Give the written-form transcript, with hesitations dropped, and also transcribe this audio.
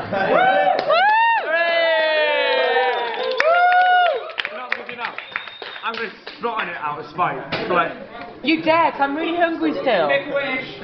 Not good enough. I'm going to strut on it out of spite. Like, You dare, 'cause I'm really hungry still.